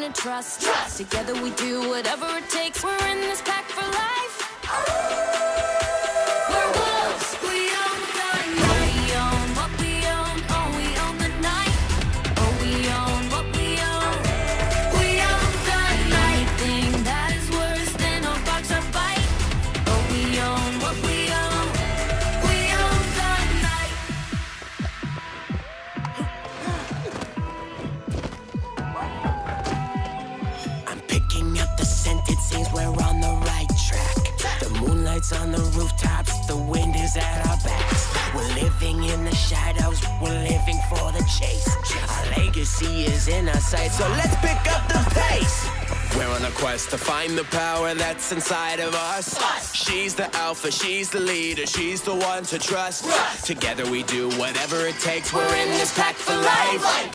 to trust. Together we do whatever it takes. We're in this pack for life. We're wolves. We own the night. We own what we own. Oh, we own the night. Oh, we own what we own. We own the night. Thing that is worse than a box or bite. Oh, we own what we own. We own the night. I'm picking up the scent, it seems we're on the right track. The moonlight's on the rooftops, the wind is at our backs. We're living in the shadows, we're living for the chase. Our legacy is in our sight, so let's pick up the pace. We're on a quest to find the power that's inside of us. She's the alpha, she's the leader, she's the one to trust. Together we do whatever it takes, we're in this pack for life.